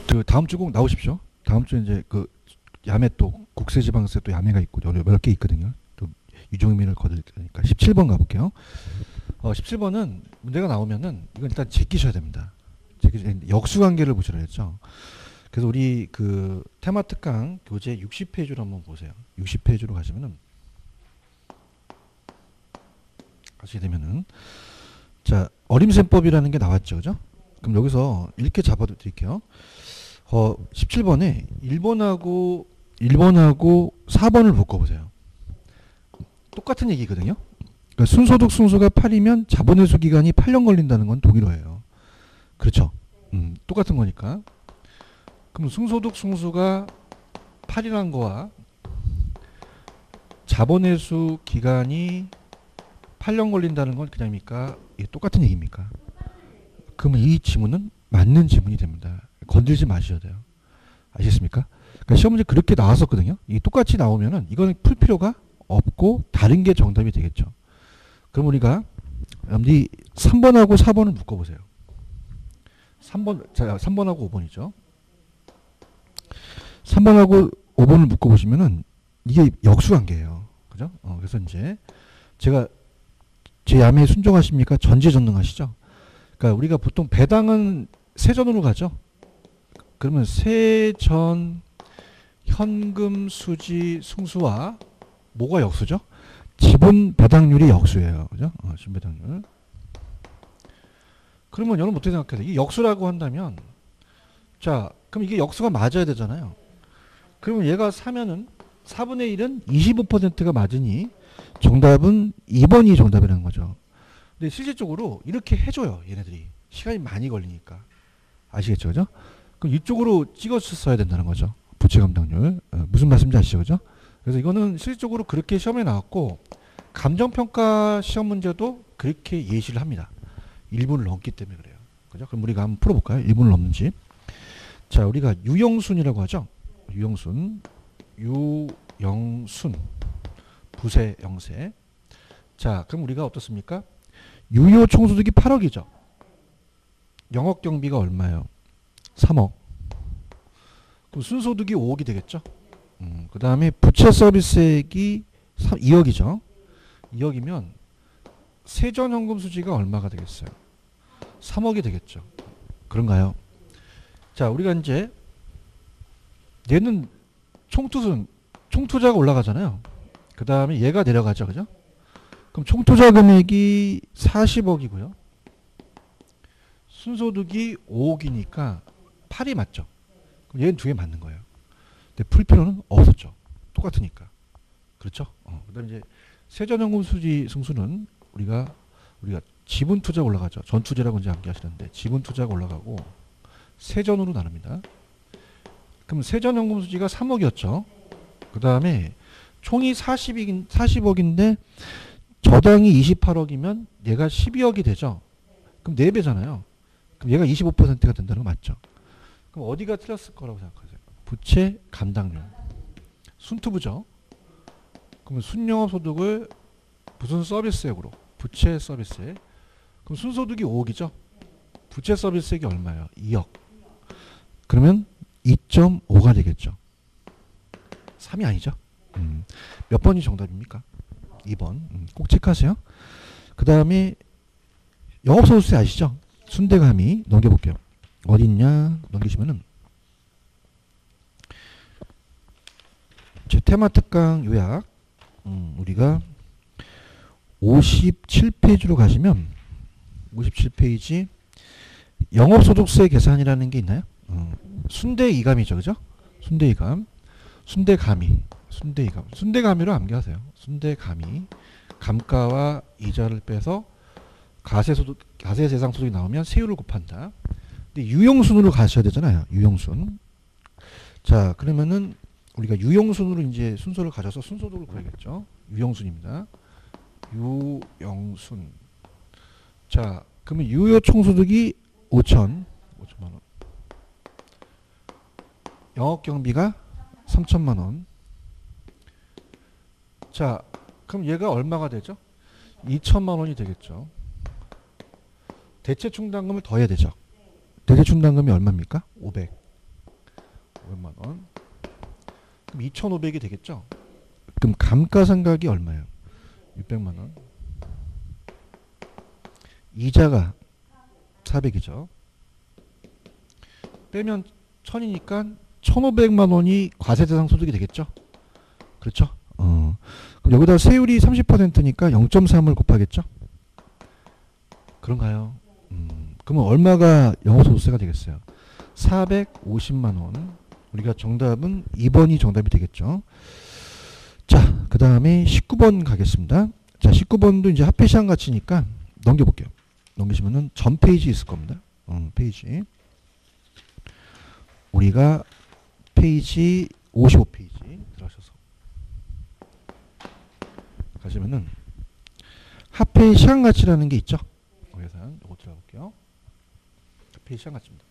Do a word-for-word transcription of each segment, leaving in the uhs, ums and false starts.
그 다음 주 꼭 나오십시오. 다음 주에 이제 그 야매 또 국세지방세 또 야매가 있고 여러 몇 개 있거든요. 또 유종민을 거둘 테니까 십칠 번 가볼게요. 어, 십칠 번은 문제가 나오면은 이건 일단 제끼셔야 됩니다. 제끼 역수관계를 보시라 했죠. 그래서 우리 그 테마 특강 교재 육십 페이지로 한번 보세요. 육십 페이지로 가시면은 가시게 되면은 자 어림셈법이라는 게 나왔죠, 그죠? 그럼 여기서 이렇게 잡아드릴게요. 어, 십칠 번에 일 번하고 일 번하고 사 번을 묶어보세요. 똑같은 얘기거든요. 그러니까 순소득 순수가 팔이면 자본회수 기간이 팔 년 걸린다는 건 동일어예요. 그렇죠? 음, 똑같은 거니까. 그럼 순소득 순수가 팔이라는 거와 자본회수 기간이 팔 년 걸린다는 건 그냥입니까? 이게 똑같은 얘기입니까? 그러면 이 지문은 맞는 지문이 됩니다. 건들지 마셔야 돼요. 아시겠습니까? 그러니까 시험 문제 그렇게 나왔었거든요. 이게 똑같이 나오면은 이거는 풀 필요가 없고 다른 게 정답이 되겠죠. 그럼 우리가 이 삼 번하고 사 번을 묶어보세요. 삼 번, 자, 삼 번하고 오 번이죠. 삼 번하고 오 번을 묶어보시면은 이게 역수관계예요. 그죠? 어, 그래서 이제 제가 제 야매에 순종하십니까? 전제전능하시죠? 그러니까 우리가 보통 배당은 세전으로 가죠. 그러면 세전 현금 수지 승수와 뭐가 역수죠? 지분 배당률이 역수예요. 그죠? 어, 지분 배당률. 그러면 여러분 어떻게 생각해요? 이게 역수라고 한다면 자, 그럼 이게 역수가 맞아야 되잖아요. 그러면 얘가 사면은 사분의 일은 이십오 퍼센트가 맞으니 정답은 이 번이 정답이라는 거죠. 근데 실질적으로 이렇게 해줘요. 얘네들이. 시간이 많이 걸리니까. 아시겠죠? 그죠? 그럼 이쪽으로 찍었어야 된다는 거죠. 부채 감당률. 어, 무슨 말씀인지 아시죠? 그죠? 그래서 이거는 실질적으로 그렇게 시험에 나왔고 감정평가 시험 문제도 그렇게 예시를 합니다. 일 분을 넘기 때문에 그래요. 그죠? 그럼 우리가 한번 풀어볼까요? 일 분을 넘는지. 자, 우리가 유형순이라고 하죠. 유형순. 유형순. 부세 영세. 자, 그럼 우리가 어떻습니까? 유효 총소득이 팔억이죠. 영업 경비가 얼마예요? 삼억. 그럼 순소득이 오억이 되겠죠. 음, 그 다음에 부채 서비스액이 이억이죠. 이억이면 세전현금 수지가 얼마가 되겠어요? 삼억이 되겠죠. 그런가요? 자, 우리가 이제 얘는 총투순, 총투자가 올라가잖아요. 그 다음에 얘가 내려가죠. 그죠? 그럼 총투자 금액이 사십억이고요. 순소득이 오억이니까 팔이 맞죠. 그럼 얘는 두 개 맞는 거예요. 근데 풀 필요는 없었죠. 똑같으니까. 그렇죠? 어, 그 다음에 이제 세전현금 수지 승수는 우리가 우리가 지분 투자 올라가죠. 전투제라고 이제 암기하시는데 지분 투자가 올라가고 세전으로 나눕니다. 그럼 세전현금 수지가 삼억이었죠. 그 다음에 총이 사십억, 사십억인데 저당이 이십팔억이면 얘가 십이억이 되죠. 그럼 네 배잖아요. 그럼 얘가 이십오 퍼센트가 된다는 거 맞죠? 그럼 어디가 틀렸을 거라고 생각하세요? 부채 감당률. 순투부죠. 그러면 순영업소득을 무슨 서비스액으로? 부채 서비스액. 그럼 순소득이 오억이죠. 부채 서비스액이 얼마예요? 이억. 그러면 이 점 오가 되겠죠. 삼이 아니죠. 음. 몇 번이 정답입니까? 이 번. 음. 꼭 체크하세요. 그 다음에 영업소득세 아시죠? 순대감이 넘겨볼게요. 어디 있냐? 넘기시면은 제 테마 특강 요약 음, 우리가 오십칠 페이지로 가시면 오십칠 페이지 영업소득세 계산이라는 게 있나요? 어, 순대이감이죠. 그죠? 순대이감. 순대감이. 순대이감. 순대감이로 암기하세요. 순대감이. 감가와 이자를 빼서 가세소득, 가세대상소득이 나오면 세율을 곱한다. 근데 유형순으로 가셔야 되잖아요. 유형순. 자, 그러면은 우리가 유형순으로 이제 순서를 가져서 순소득을 구해야겠죠. 유형순입니다. 유형순. 자, 그러면 유효 총소득이 오천, 오천만 원. 영업 경비가 삼천만 원. 자, 그럼 얘가 얼마가 되죠? 이천만 원이 되겠죠. 대체 충당금을 더해야 되죠. 대체 충당금이 얼마입니까? 오백. 오백만 원. 그럼 이천오백이 되겠죠? 그럼 감가상각이 얼마예요? 육백만 원. 이자가 사백이죠. 빼면 천이니까 천오백만 원이 과세대상 소득이 되겠죠? 그렇죠? 어. 그럼 여기다 세율이 삼십 퍼센트니까 영 점 삼을 곱하겠죠? 그런가요? 음. 그러면 얼마가 영업소득세가 되겠어요? 사백오십만 원. 우리가 정답은 이 번이 정답이 되겠죠? 자, 그 다음에 십구 번 가겠습니다. 자, 십구 번도 이제 합계 시간 가치니까 넘겨볼게요. 넘기시면은 전 페이지 있을 겁니다. 어, 페이지. 우리가 페이지 오십오 페이지 들어가셔서 가시면은 합계 시간 가치라는 게 있죠. 그래서 이거 들어볼게요. 합계 시간 가치입니다.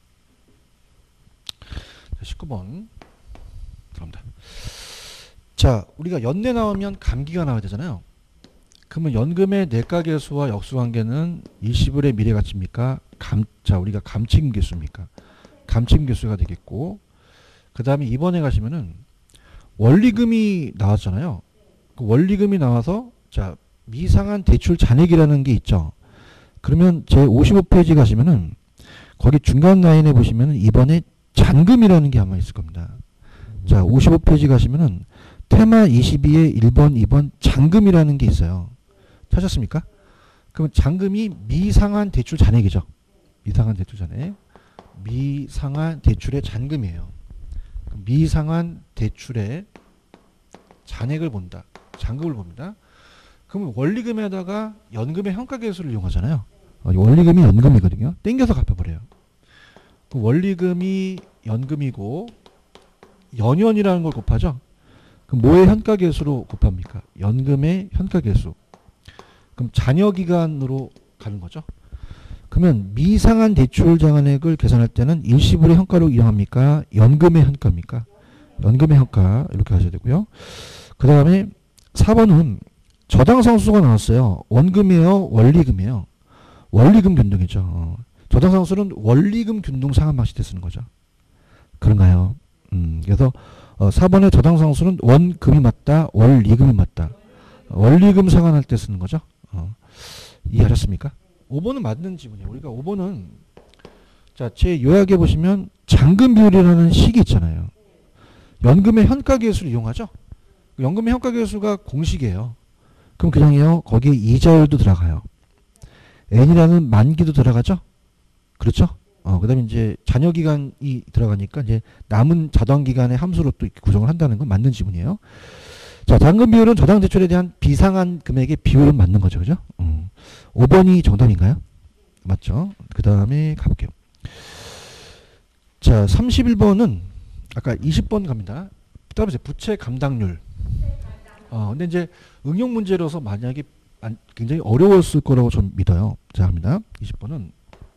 자, 십구 번 들어갑니다. 자, 우리가 연내 나오면 감기가 나와야 되잖아요. 그러면 연금의 내가계수와 역수관계는 일시불의 미래가치입니까? 감, 자, 우리가 감책임계수입니까? 감책임계수가 되겠고, 그 다음에 이번에 가시면은 원리금이 나왔잖아요. 그 원리금이 나와서 자, 미상한 대출 잔액이라는 게 있죠. 그러면 제 오십오 페이지 가시면은 거기 중간 라인에 보시면은 이번에 잔금이라는 게 아마 있을 겁니다. 자, 오십오 페이지 가시면은 테마 이십이의 일 번, 이 번 잔금이라는 게 있어요. 찾았습니까? 그러면 잔금이 미상한 대출 잔액이죠. 미상한 대출 잔액. 미상한 대출의 잔금이에요. 미상한 대출의 잔액을 본다. 잔금을 봅니다. 그러면 원리금에다가 연금의 현가계수를 이용하잖아요. 원리금이 연금이거든요. 땡겨서 갚아버려요. 원리금이 연금이고 연연이라는 걸 곱하죠. 그럼 뭐의 현가계수로 곱합니까? 연금의 현가계수. 그럼 잔여기간으로 가는 거죠. 그러면 미상한 대출 잔액을 계산할 때는 일시불의 현가로 이용합니까? 연금의 현가입니까? 연금의 현가 이렇게 하셔야 되고요. 그 다음에 사 번은 저당상수가 나왔어요. 원금이에요? 원리금이에요? 원리금 균등이죠. 저당상수는 원리금 균등 상환 방식에 쓰는 거죠. 그런가요? 음, 그래서 어, 사 번의 저당상수는 원금이 맞다, 원리금이 맞다. 원리금 상환할 때 쓰는 거죠. 어, 이해하셨습니까? 오 번은 맞는 지문이에요. 우리가 오 번은 자, 제 요약에 보시면 잔금 비율이라는 식이 있잖아요. 연금의 현가계수를 이용하죠. 연금의 현가계수가 공식이에요. 그럼 그냥요. 거기에 이자율도 들어가요. N이라는 만기도 들어가죠. 그렇죠? 어, 그 다음에 이제 잔여기간이 들어가니까 이제 남은 저당기간의 함수로 또 이렇게 구성을 한다는 건 맞는 지문이에요. 자, 잔금 비율은 저당 대출에 대한 비상한 금액의 비율은 맞는 거죠. 그죠? 음. 오 번이 정답인가요? 맞죠? 그 다음에 가볼게요. 자, 삼십일 번은 아까 이십 번 갑니다. 따라서 부채 감당률. 어, 근데 이제 응용 문제로서 만약에 굉장히 어려웠을 거라고 좀 믿어요. 자, 갑니다. 이십 번은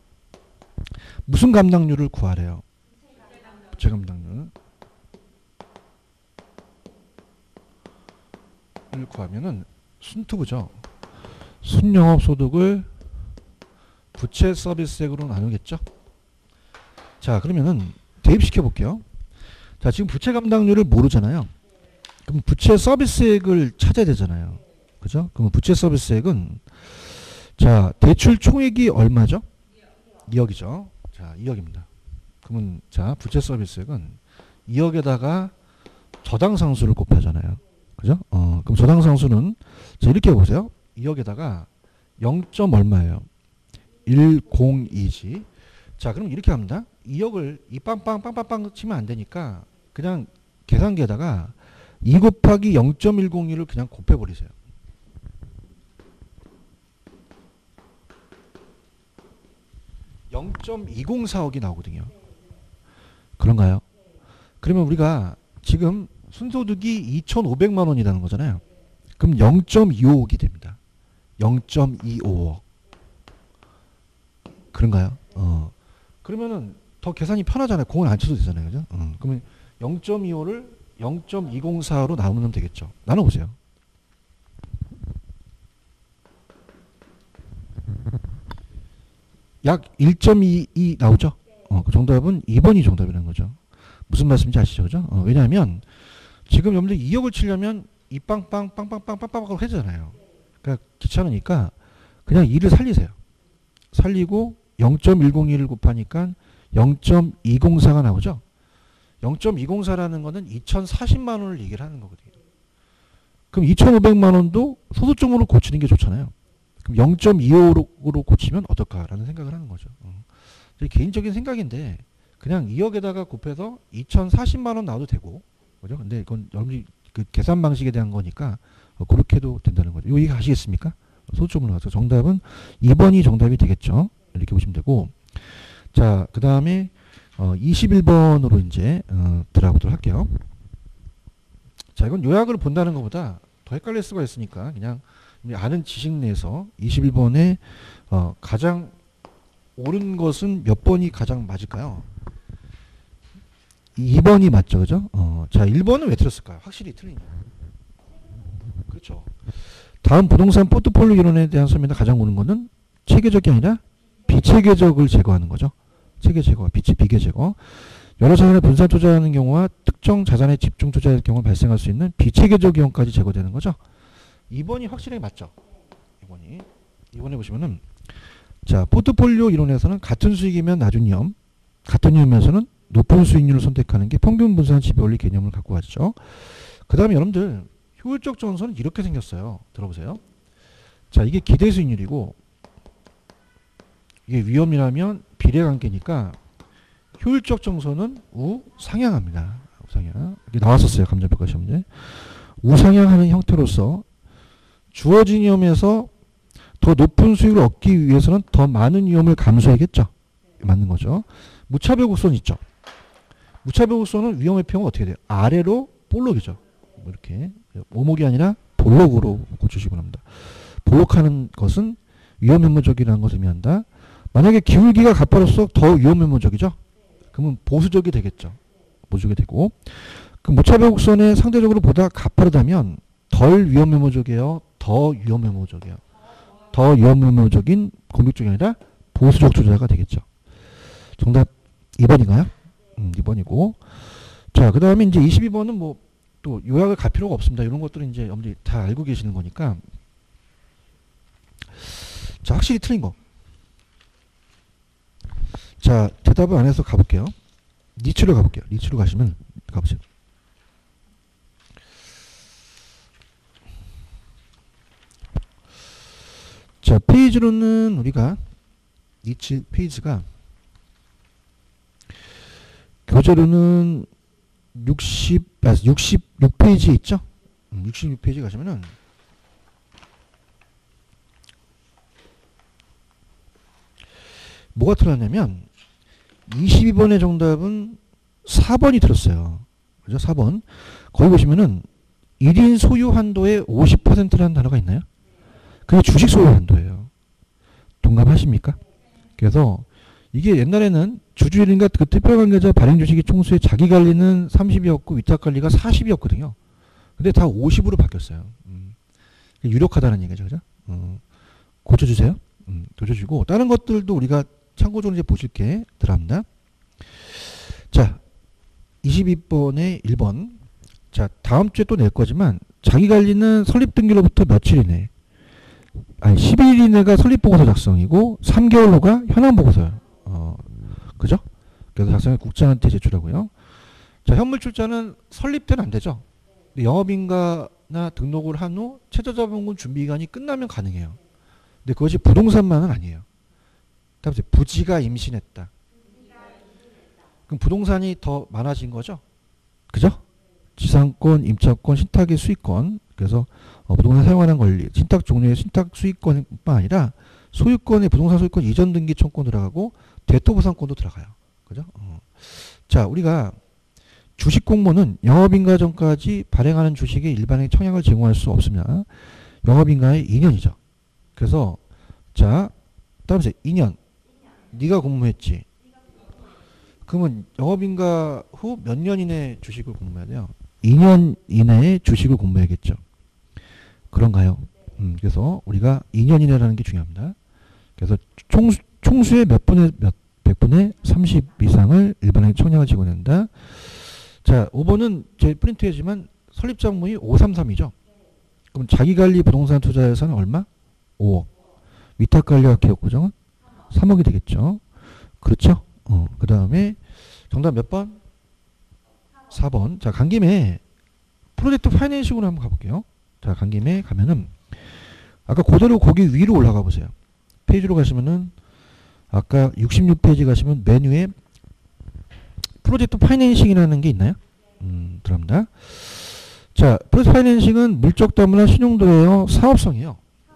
무슨 감당률을 구하래요? 부채 감당률. 을 구하면은 순투부죠. 순영업소득을 부채 서비스액으로 나누겠죠. 자, 그러면은 대입시켜 볼게요. 자, 지금 부채 감당률을 모르잖아요. 그럼 부채 서비스액을 찾아야 되잖아요. 그죠? 그럼 부채 서비스액은 자, 대출 총액이 얼마죠? 이억이죠. 자, 이억입니다. 그러면 자, 부채 서비스액은 이억에다가 저당상수를 곱하잖아요. 그죠? 어, 그럼 저당상수는 자, 이렇게 해보세요. 이억에다가 영. 얼마예요? 백이지. 자, 그럼 이렇게 합니다. 이억을 이 빵빵 빵빵빵 치면 안 되니까 그냥 계산기에다가 이 곱하기 영 점 일공일을 그냥 곱해버리세요. 영 점 이공사억이 나오거든요. 그런가요? 그러면 우리가 지금 순소득이 이천오백만 원이라는 거잖아요. 그럼 영 점 이오억이 됩니다. 영 점 이오억. 그런가요? 어. 그러면은 더 계산이 편하잖아요. 공을 안 쳐도 되잖아요. 그죠? 어. 그러면 영 점 이오를 영 점 이공사로 나누면 되겠죠. 나눠보세요. 약 일 점 이이 나오죠? 어, 그 정답은 이 번이 정답이라는 거죠. 무슨 말씀인지 아시죠? 그죠? 어, 왜냐하면 지금 여러분들 이억을 치려면 이 빵빵 빵빵빵 빵빵빵 해잖아요. 그러니까 귀찮으니까 그냥 이를 살리세요. 살리고 영 점 일공이를 곱하니까 영 점 이공사가 나오죠. 영 점 이공사라는 거는 이천사십만 원을 얘기를 하는 거거든요. 그럼 이천오백만 원도 소수점으로 고치는 게 좋잖아요. 그럼 영 점 이오로 고치면 어떨까라는 생각을 하는 거죠. 어. 개인적인 생각인데 그냥 이억에다가 곱해서 이천사십만 원 나와도 되고, 그죠? 근데 이건 여러분이 그 계산 방식에 대한 거니까 어, 그렇게 해도 된다는 거죠. 이거 이해 가시겠습니까? 소수점으로 나와서 정답은 이 번이 정답이 되겠죠. 이렇게 보시면 되고, 자, 그 다음에 어, 이십일 번으로 이제 어, 들어가보도록 할게요. 자, 이건 요약을 본다는 것보다 더 헷갈릴 수가 있으니까 그냥 아는 지식 내에서 이십일 번에 어, 가장 옳은 것은 몇 번이 가장 맞을까요? 이 번이 맞죠, 그죠? 어, 자, 일 번은 왜 틀렸을까요? 확실히 틀리냐? 그렇죠. 다음 부동산 포트폴리오 이론에 대한 설명에 가장 옳은 거는 체계적이 아니라 비체계적을 제거하는 거죠. 체계 제거, 비체 비계 제거. 여러 자산에 분산 투자하는 경우와 특정 자산에 집중 투자할 경우 발생할 수 있는 비체계적 위험까지 제거되는 거죠. 이 번이 확실하게 맞죠. 이 번이. 이 번에 보시면은 자, 포트폴리오 이론에서는 같은 수익이면 낮은 위험, 같은 위험에서는 높은 수익률을 선택하는 게 평균 분산 지배원리 개념을 갖고 왔죠. 그 다음에 여러분들 효율적 정선은 이렇게 생겼어요. 들어보세요. 자, 이게 기대 수익률이고 이게 위험이라면 비례관계니까 효율적 정선은 우상향합니다. 우상향. 이게 나왔었어요. 감정평가 시험에. 우상향하는 형태로서 주어진 위험에서 더 높은 수익을 얻기 위해서는 더 많은 위험을 감수해야겠죠. 맞는 거죠. 무차별 곡선 있죠. 무차별 곡선은 위험의 평은 어떻게 돼요? 아래로 볼록이죠. 이렇게 오목이 아니라 볼록으로 고치시고 합니다. 볼록하는 것은 위험 면모적이라는 것을 의미한다. 만약에 기울기가 가파를수록 더 위험 면모적이죠. 그러면 보수적이 되겠죠. 보수적이 되고, 그 무차별 곡선에 상대적으로 보다 가파르다면 덜 위험 면모적이에요. 더 위험 면모적이에요. 더 위험 면모적인 공격적이 아니라 보수적 투자가 되겠죠. 정답 이 번인가요? 음, 이 번이고. 자, 그 다음에 이제 이십이 번은 뭐 또 요약을 갈 필요가 없습니다. 이런 것들은 이제 여러분들이 다 알고 계시는 거니까. 자, 확실히 틀린 거. 자, 대답을 안 해서 가볼게요. 니츠로 가볼게요. 니츠로 가시면 가보세요. 자, 페이지로는 우리가 니츠 페이지가 교재로는 육십, 아, 육십육 페이지 있죠? 음, 육십육 페이지 가시면은 뭐가 틀렸냐면 이십이 번의 정답은 사 번이 틀렸어요. 그죠? 사 번. 거기 보시면은 일 인 소유 한도의 오십 퍼센트라는 단어가 있나요? 그게 주식 소유 한도예요. 동감하십니까? 그래서 이게 옛날에는 주주일인가 그 특별관계자 발행 주식의 총수의 자기 관리는 삼십이었고 위탁 관리가 사십이었거든요. 근데 다 오십으로 바뀌었어요. 음. 유력하다는 얘기죠. 그죠? 음. 고쳐주세요. 음. 고쳐주고 다른 것들도 우리가 참고적으로 이제 보실 게 들어갑니다. 자, 이십이 번에 일 번. 자, 다음 주에 또 낼 거지만 자기 관리는 설립 등기로부터 며칠 이내, 아니 십 일 이내가 설립 보고서 작성이고 삼 개월 후가 현황 보고서요. 어, 그죠? 그래서 작성을 국장한테 제출하고요. 자, 현물 출자는 설립 때는 안 되죠. 영업인가나 등록을 한 후 최저자본금 준비 기간이 끝나면 가능해요. 근데 그것이 부동산만은 아니에요. 다음 부지가 임신했다. 그럼 부동산이 더 많아진 거죠? 그죠? 지상권, 임차권, 신탁의 수익권. 그래서 어, 부동산 사용하는 권리, 신탁 종류의 신탁 수익권뿐만 아니라 소유권의 부동산 소유권 이전 등기 청구 들어가고 대토보상권도 들어가요. 그죠? 어. 자, 우리가 주식 공모는 영업인가 전까지 발행하는 주식에 일반의 청약을 제공할 수 없습니다. 영업인가의 이 년이죠. 그래서 자, 다음에 이 년. 네가 공모했지. 그러면 영업인가 후 몇 년 이내에 주식을 공모해야 돼요? 이 년 이내에 주식을 공모해야겠죠. 그런가요? 음, 그래서 우리가 이 년 이내라는 게 중요합니다. 그래서 총수, 총수의 몇 분의 몇, 백 분의 삼십 이상을 일반의 청약을 제공한다. 자, 오 번은 제 프린트이지만 설립장목이 오백삼십삼이죠. 그럼 자기관리 부동산 투자 예산은 얼마? 오억. 위탁관리와 기업고정은 삼억이 되겠죠. 그렇죠? 어, 그 다음에 정답 몇 번? 사 번. 자, 간 김에 프로젝트 파이낸싱으로 한번 가볼게요. 자, 간 김에 가면은 아까 그대로 거기 위로 올라가 보세요. 페이지로 가시면은 아까 육십육 페이지 가시면 메뉴에 프로젝트 파이낸싱이라는 게 있나요? 음, 들어갑니다. 자, 프로젝트 파이낸싱은 물적 담보나 신용도예요, 사업성이에요.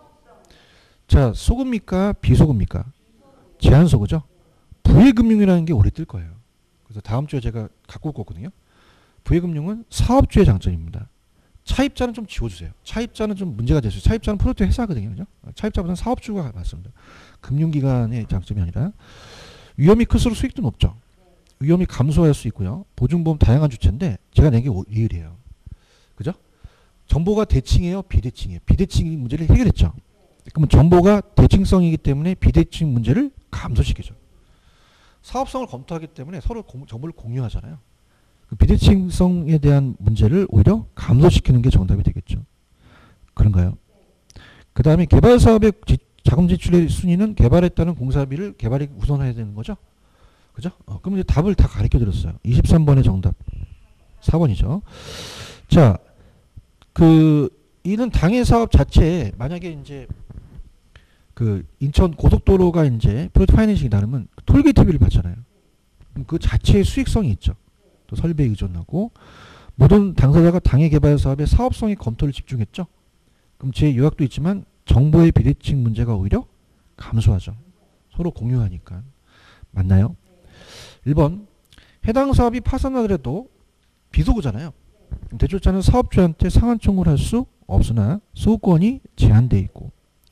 자, 소급입니까? 비소급입니까? 제한소급죠. 부의금융이라는 게 오래 뜰 거예요. 그래서 다음 주에 제가 갖고 올 거거든요. 부의금융은 사업주의 장점입니다. 차입자는 좀 지워주세요. 차입자는 좀 문제가 됐어요. 차입자는 프로젝트 회사거든요. 그죠? 차입자보다는 사업주가 맞습니다. 금융기관의 장점이 아니라 위험이 클수록 수익도 높죠. 위험이 감소할 수 있고요. 보증보험 다양한 주체인데 제가 낸 게 리을이에요. 그죠? 정보가 대칭이에요? 비대칭이에요? 비대칭 문제를 해결했죠. 그러면 정보가 대칭성이기 때문에 비대칭 문제를 감소시키죠. 사업성을 검토하기 때문에 서로 공, 정보를 공유하잖아요. 그 비대칭성에 대한 문제를 오히려 감소시키는 게 정답이 되겠죠. 그런가요? 그 다음에 개발 사업의 지, 자금 지출의 순위는 개발했다는 공사비를 개발이 우선해야 되는 거죠. 그죠? 어, 그럼 이제 답을 다 가르쳐 드렸어요. 이십삼 번의 정답. 사 번이죠. 자, 그, 이는 당해 사업 자체에 만약에 이제 그 인천 고속도로가 이제 프로젝트 파이낸싱이 나르면 톨게이트비를 받잖아요. 그럼 그 자체의 수익성이 있죠. 또 설비에 의존하고 모든 당사자가 당해 개발 사업의 사업성의 검토를 집중했죠. 그럼 제 요약도 있지만 정보의 비대칭 문제가 오히려 감소하죠. 서로 공유하니까. 맞나요? 일 번 해당 사업이 파산하더라도 비소구잖아요. 대출자는 사업주한테 상환 청구를 할 수 없으나 소유권이 제한되어 있고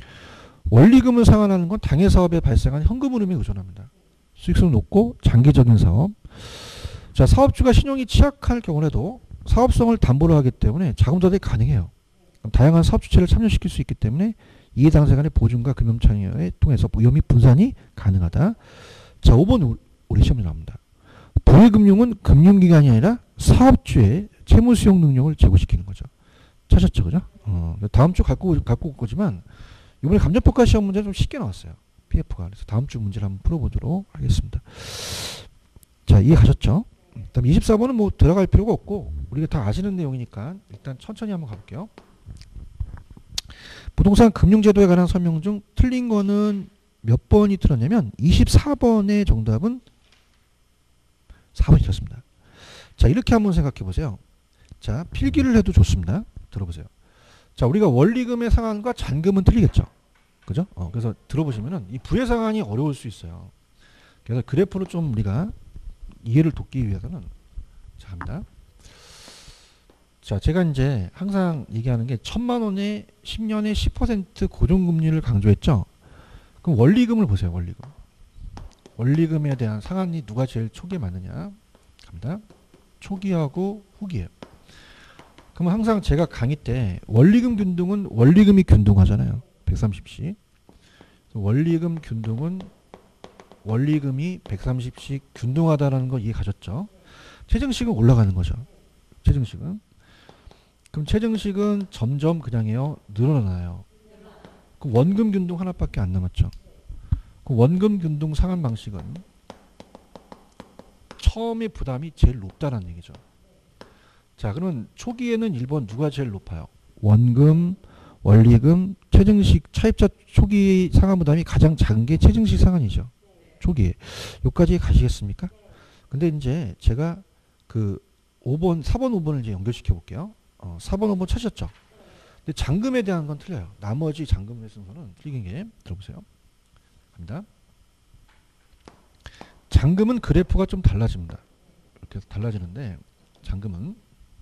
원리금을 상환하는 건 당해 사업에 발생한 현금 흐름에 의존합니다. 수익성 높고 장기적인 사업. 자, 사업주가 신용이 취약할 경우에도 사업성을 담보로 하기 때문에 자금 조달이 가능해요. 다양한 사업 주체를 참여시킬 수 있기 때문에 이해 당사 간의 보증과 금융 참여에 통해서 위험이 분산이 가능하다. 자, 오 번 우리 시험에 나옵니다. 부의금융은 금융기관이 아니라 사업주의 채무 수용 능력을 제고시키는 거죠. 찾았죠, 그죠? 어, 다음 주 갖고 갖고 올 거지만 이번에 감정평가 시험 문제는 좀 쉽게 나왔어요. 피에프가. 그래서 다음 주 문제를 한번 풀어보도록 하겠습니다. 자, 이해 가셨죠? 그다음 이십사 번은 뭐 들어갈 필요가 없고 우리가 다 아시는 내용이니까 일단 천천히 한번 가볼게요. 부동산 금융제도에 관한 설명 중 틀린 거는 몇 번이 틀렸냐면 이십사 번의 정답은 사 번이 틀렸습니다. 자, 이렇게 한번 생각해 보세요. 자, 필기를 해도 좋습니다. 들어보세요. 자, 우리가 원리금의 상한과 잔금은 틀리겠죠. 그죠? 어, 그래서 들어보시면은 이 부의 상한이 어려울 수 있어요. 그래서 그래프로 좀 우리가 이해를 돕기 위해서는 자, 합니다. 자, 제가 이제 항상 얘기하는 게 천만 원에 십 년에 십 퍼센트 고정금리를 강조했죠. 그럼 원리금을 보세요. 원리금. 원리금에 대한 상한이 누가 제일 초기에 많느냐. 갑니다. 초기하고 후기예요. 그러면 항상 제가 강의 때 원리금 균등은 원리금이 균등하잖아요. 백삼십씩. 원리금 균등은 원리금이 백삼십씩 균등하다라는 거 이해 가셨죠? 최정식은 올라가는 거죠. 최정식은. 그럼 최정식은 점점 그냥 해요. 늘어나요. 그럼 원금 균등 하나밖에 안 남았죠. 그럼 원금 균등 상한 방식은 처음에 부담이 제일 높다는 얘기죠. 자, 그러면 초기에는 일 번 누가 제일 높아요? 원금, 원리금, 최정식, 차입자 초기 상한 부담이 가장 작은 게 최정식 상한이죠. 초기에. 여기까지 가시겠습니까? 근데 이제 제가 그 오 번, 사 번, 오 번을 이제 연결시켜 볼게요. 어, 사 번, 오 번 찾으셨죠? 근데 잔금에 대한 건 틀려요. 나머지 잔금의 순서는 틀린 게 들어보세요. 갑니다. 잔금은 그래프가 좀 달라집니다. 이렇게 달라지는데 잔금은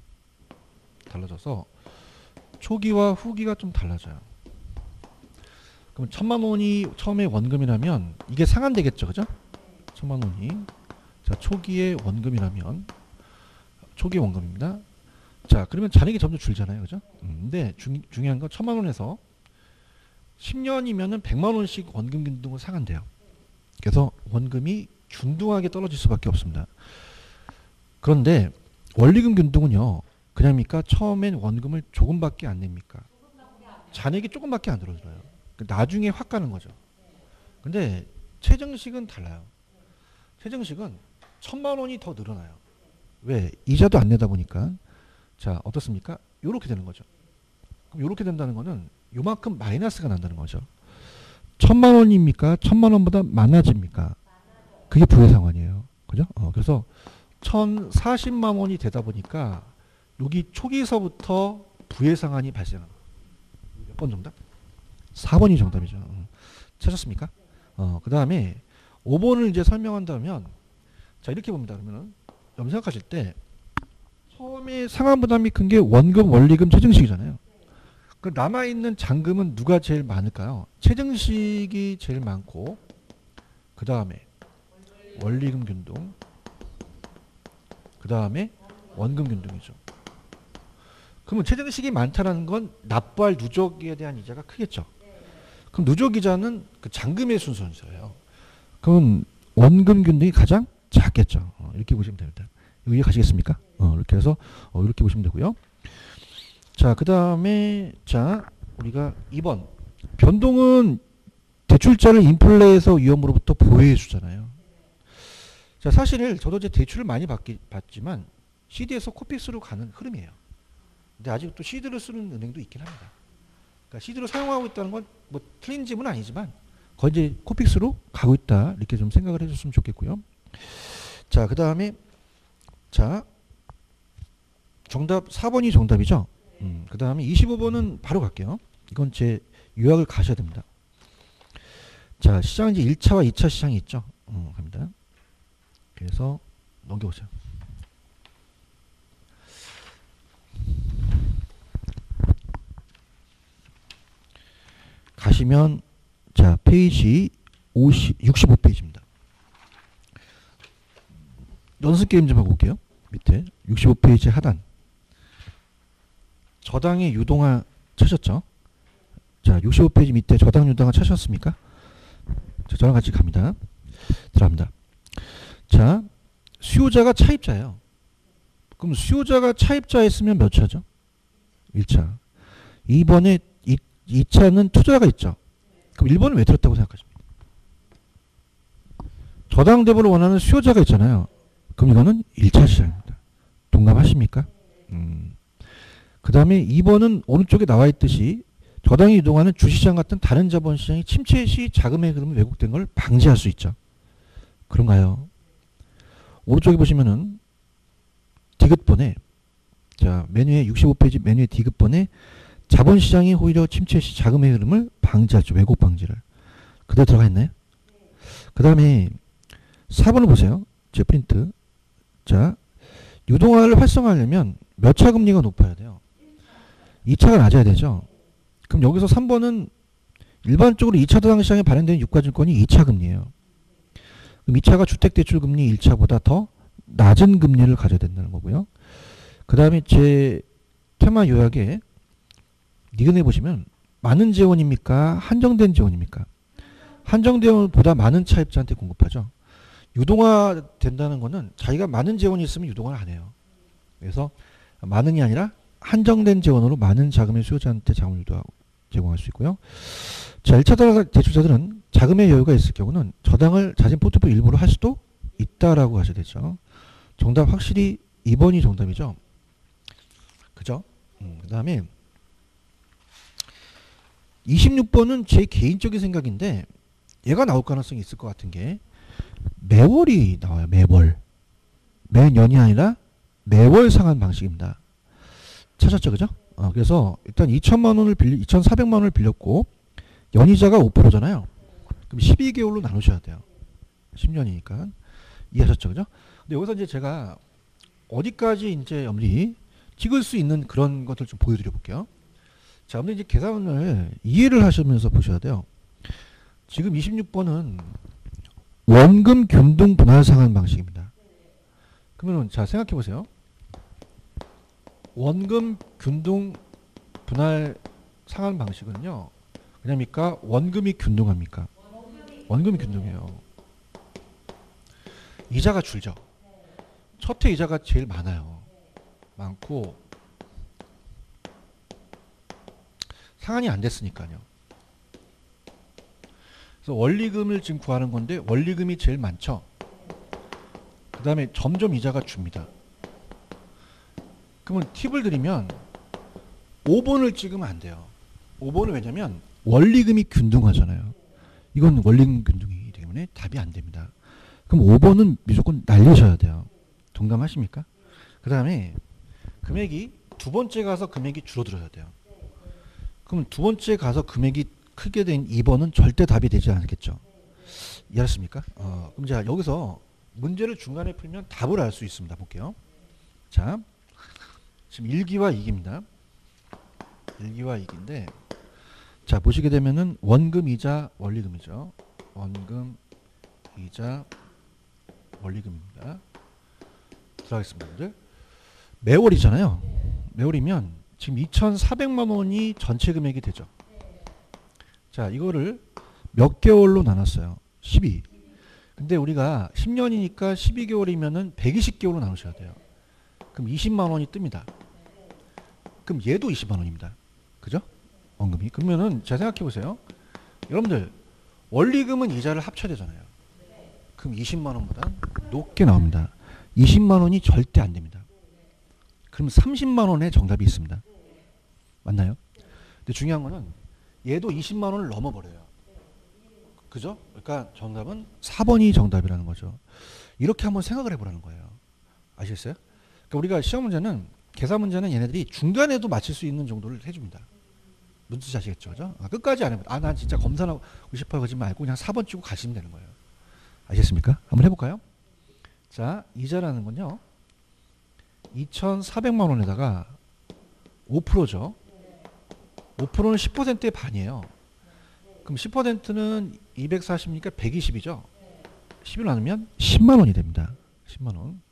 달라져서 초기와 후기가 좀 달라져요. 그럼 천만 원이 처음에 원금이라면 이게 상환되겠죠, 그죠? 천만 원이 자 초기에 원금이라면 초기 원금입니다. 자, 그러면 잔액이 점점 줄잖아요, 그죠? 음, 근데 중, 중요한 건 천만 원에서 십 년이면은 백만 원씩 원금 균등을 상한돼요. 그래서 원금이 균등하게 떨어질 수밖에 없습니다. 그런데 원리금 균등은요. 그냥입니까? 처음엔 원금을 조금밖에 안 냅니까? 잔액이 조금밖에 안 들어들어요. 나중에 확 가는 거죠. 근데 최정식은 달라요. 최정식은 천만 원이 더 늘어나요. 왜? 이자도 안 내다 보니까. 자, 어떻습니까? 요렇게 되는 거죠. 그럼 요렇게 된다는 거는 요만큼 마이너스가 난다는 거죠. 천만 원입니까? 천만 원보다 많아집니까? 그게 부의 상환이에요. 그죠? 어, 그래서 천사십만 원이 되다 보니까 여기 초기서부터 부의 상환이 발생합니다. 몇 번 정답? 사 번이 정답이죠. 어. 찾았습니까? 어, 그 다음에 오 번을 이제 설명한다면, 자, 이렇게 봅니다. 그러면은, 염색하실 때, 처음에 상환 부담이 큰 게 원금, 원리금, 최증식이잖아요. 그 남아있는 잔금은 누가 제일 많을까요? 최증식이 제일 많고, 그 다음에 원리금 균등, 그 다음에 원금 균등이죠. 그러면 최증식이 많다는 건 납부할 누적에 대한 이자가 크겠죠. 그럼 누적 이자는 그 잔금의 순서예요. 그럼 원금 균등이 가장 작겠죠. 어, 이렇게 보시면 됩니다. 이해 가시겠습니까? 어, 이렇게 해서 어, 이렇게 보시면 되고요. 자, 그 다음에 자 우리가 이 번 변동은 대출자를 인플레에서 위험으로부터 보호해 주잖아요. 자, 사실 저도 이제 대출을 많이 받기, 받지만 씨디에서 코픽스로 가는 흐름이에요. 근데 아직 또 씨디를 쓰는 은행도 있긴 합니다. 그러니까 씨디를 사용하고 있다는 건 뭐 틀린 집은 아니지만 거의 이제 코픽스로 가고 있다 이렇게 좀 생각을 해줬으면 좋겠고요. 자, 그 다음에 자 정답 사 번이 정답이죠. 음, 그 다음에 이십오 번은 바로 갈게요. 이건 제 요약을 가셔야 됩니다. 자, 시장은 이제 일 차와 이 차 시장이 있죠. 어, 갑니다. 그래서 넘겨보세요. 가시면 자 페이지 오십, 육십오 페이지입니다. 연습 게임 좀 하고 올게요. 밑에 육십오 페이지 하단 저당의 유동화 찾았죠? 자, 육십오 페이지 밑에 저당 유동화 찾으셨습니까? 자, 저랑 같이 갑니다. 들어갑니다. 자, 수요자가 차입자예요. 그럼 수요자가 차입자였으면 몇 차죠? 일 차. 이 번에 이 차는 투자가 있죠. 그럼 일 번은 왜 들었다고 생각하십니까? 저당 대부를 원하는 수요자가 있잖아요. 그럼 이거는 일 차 시장입니다. 동감하십니까? 음. 그 다음에 이 번은 오른쪽에 나와 있듯이 저당이 이동하는 주시장 같은 다른 자본시장이 침체 시 자금의 흐름이 왜곡된 걸 방지할 수 있죠. 그런가요? 오른쪽에 보시면은 디귿번에 자 메뉴의 육십오 페이지 메뉴의 디귿번에 자본시장이 오히려 침체 시 자금의 흐름을 방지하죠. 왜곡 방지를. 그대로 들어가 있나요? 그 다음에 사 번을 보세요. 제 프린트. 자, 유동화를 활성화하려면 몇 차 금리가 높아야 돼요? 이 차가 낮아야 되죠. 그럼 여기서 삼 번은 일반적으로 이 차 다당시장에 발행되는 유가증권이 이 차 금리예요. 그럼 이 차가 주택대출금리 일 차보다 더 낮은 금리를 가져야 된다는 거고요. 그 다음에 제 테마 요약에 니은에 보시면 많은 재원입니까? 한정된 재원입니까? 한정된 보다 많은 차입자한테 공급하죠. 유동화 된다는 거는 자기가 많은 재원이 있으면 유동화를 안 해요. 그래서 많은이 아니라 한정된 재원으로 많은 자금의 수요자한테 자금을 유도하고 제공할 수 있고요. 자, 일 차 대출자들은 자금의 여유가 있을 경우는 저당을 자신 포트폴리오 일부로 할 수도 있다라고 하셔야 되죠. 정답 확실히 이 번이 정답이죠. 그죠? 음, 그 다음에 이십육 번은 제 개인적인 생각인데 얘가 나올 가능성이 있을 것 같은 게 매월이 나와요. 매월. 매년이 아니라 매월 상환 방식입니다. 찾았죠? 그죠? 어, 그래서 일단 이천만 원을 빌리, 이천사백만 원을 빌렸고 연이자가 오 퍼센트잖아요. 그럼 십이 개월로 나누셔야 돼요. 십 년이니까. 이해하셨죠? 그죠? 근데 여기서 이제 제가 어디까지 이제 여러분이 찍을 수 있는 그런 것들 좀 보여드려 볼게요. 자, 근데 이제 계산을 이해를 하시면서 보셔야 돼요. 지금 이십육 번은 원금 균등 분할 상환 방식입니다. 그러면 자, 생각해 보세요. 원금 균등 분할 상환 방식은요. 그냥입니까? 원금이 균등합니까? 원금이 균등해요. 이자가 줄죠. 첫 해 이자가 제일 많아요. 많고 상환이 안 됐으니까요. 그래서 원리금을 지금 구하는 건데 원리금이 제일 많죠. 그 다음에 점점 이자가 줍니다. 그러면 팁을 드리면 오 번을 찍으면 안 돼요. 오 번은 왜냐면 원리금이 균등하잖아요. 이건 원리금 균등이기 때문에 답이 안 됩니다. 그럼 오 번은 무조건 날리셔야 돼요. 동감하십니까? 그 다음에 금액이 두 번째 가서 금액이 줄어들어야 돼요. 그럼 두 번째 가서 금액이 크게 된 이 번은 절대 답이 되지 않겠죠. 이해하셨습니까? 어, 그럼 제가 여기서 문제를 중간에 풀면 답을 알 수 있습니다. 볼게요. 자, 지금 일 기와 이 기입니다. 일 기와 이 기인데, 자, 보시게 되면은 원금, 이자, 원리금이죠. 원금, 이자, 원리금입니다. 들어가겠습니다. 여러분들. 매월이잖아요. 매월이면 지금 이천사백만 원이 전체 금액이 되죠. 자, 이거를 몇 개월로 나눴어요? 십이. 근데 우리가 십 년이니까 십이 개월이면은 백이십 개월로 나누셔야 돼요. 그럼 이십만 원이 뜹니다. 그럼 얘도 이십만 원입니다. 그죠? 원금이. 그러면은 잘 생각해 보세요. 여러분들 원리금은 이자를 합쳐야 되잖아요. 그럼 이십만 원보다 높게 나옵니다. 이십만 원이 절대 안 됩니다. 그럼 삼십만 원의 정답이 있습니다. 맞나요? 근데 중요한 거는 얘도 이십만 원을 넘어버려요. 그죠? 그러니까 정답은 사 번이 정답이라는 거죠. 이렇게 한번 생각을 해보라는 거예요. 아시겠어요? 그러니까 우리가 시험 문제는 계산 문제는 얘네들이 중간에도 맞출 수 있는 정도를 해줍니다. 무슨 뜻이 아시겠죠? 그죠? 아, 끝까지 안 해보다. 아, 난 진짜 검사하고 싶어요. 그러지 말고 그냥 사 번 찍고 가시면 되는 거예요. 아시겠습니까? 한번 해볼까요? 자, 이자라는 건요. 이천사백만 원에다가 오 퍼센트죠. 오 퍼센트는 십 퍼센트의 반이에요. 그럼 십 퍼센트는 이백사십이니까 백이십이죠. 십을 나누면 십만 원이 됩니다. 십만 원.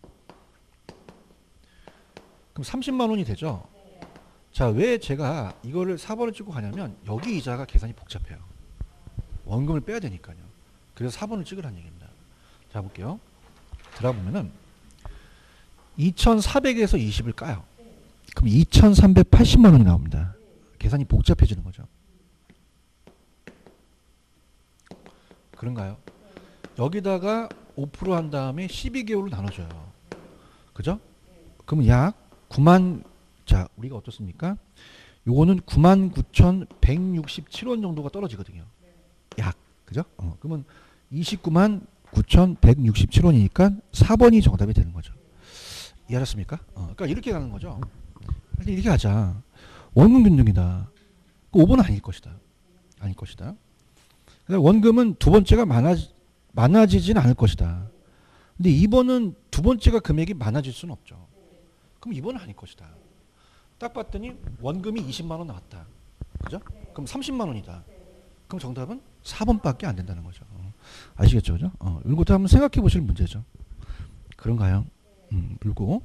그럼 삼십만 원이 되죠. 자, 왜 제가 이거를 사 번을 찍고 가냐면 여기 이자가 계산이 복잡해요. 원금을 빼야 되니까요. 그래서 사 번을 찍으라는 얘기입니다. 자, 볼게요. 들어보면은 이천사백에서 이십을 까요. 그럼 이천삼백팔십만 원이 나옵니다. 계산이 복잡해지는 거죠. 그런가요? 여기다가 오 퍼센트 한 다음에 십이 개월로 나눠줘요. 그죠? 그럼 약 구만, 자, 우리가 어떻습니까? 요거는 구만 구천백육십칠 원 정도가 떨어지거든요. 약. 그죠? 어, 그러면 이십구만 구천백육십칠 원이니까 사 번이 정답이 되는 거죠. 이해하셨습니까? 어, 그러니까 이렇게 가는 거죠. 이렇게 하자. 원금 균등이다. 오 번은 아닐 것이다. 아닐 것이다. 원금은 두 번째가 많아지, 많아지진 않을 것이다. 근데 이 번은 두 번째가 금액이 많아질 수는 없죠. 그럼 이 번은 아닐 것이다. 딱 봤더니 원금이 이십만 원 나왔다. 그죠? 그럼 삼십만 원이다. 그럼 정답은 사 번밖에 안 된다는 거죠. 어, 아시겠죠? 그죠? 어, 이것도 한번 생각해 보실 문제죠. 그런가요? 음, 물고.